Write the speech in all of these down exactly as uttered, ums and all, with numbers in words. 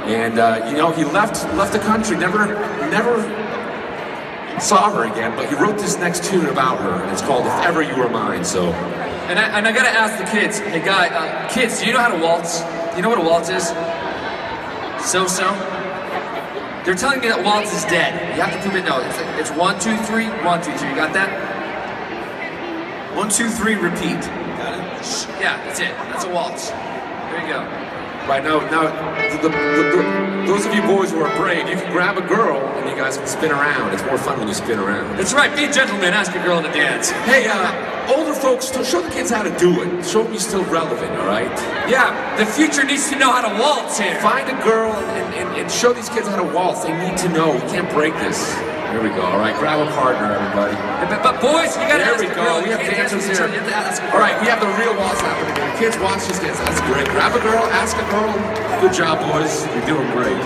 And uh, you know, he left left the country, never never saw her again. But he wrote this next tune about her, and it's called "If Ever You Were Mine." So, and I, and I gotta ask the kids, hey guy, uh, kids, do you know how to waltz? Do you know what a waltz is? So so. They're telling me that waltz is dead. You have to prove it. No, it's, like, it's one, two, three, one, two, three. You got that? One, two, three, repeat. Got it? Yeah, that's it. That's a waltz. There you go. Right now, now the, the, the, those of you boys who are brave, you can grab a girl and you guys can spin around. It's more fun when you spin around. That's right. Be a gentleman. Ask a girl to dance. Hey, uh, older folks, show the kids how to do it. Show them you're still relevant, all right? Yeah, the future needs to know how to waltz here. Find a girl and, and, and show these kids how to waltz. They need to know. We can't break this. There we go. All right, grab a partner, everybody. But, but boys, you gotta there ask we a go. girl. We have dancers here. All All right, we have the real waltz happening here. Kids, watch this dance. That's great. Grab a girl, ask a girl. Good job, boys. You're doing great.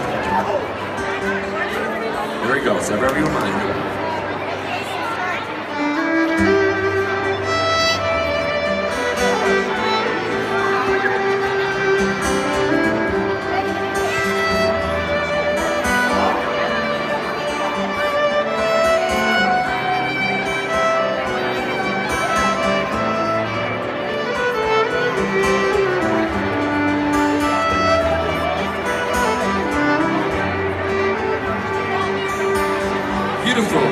There we go. So wherever you mind. Beautiful.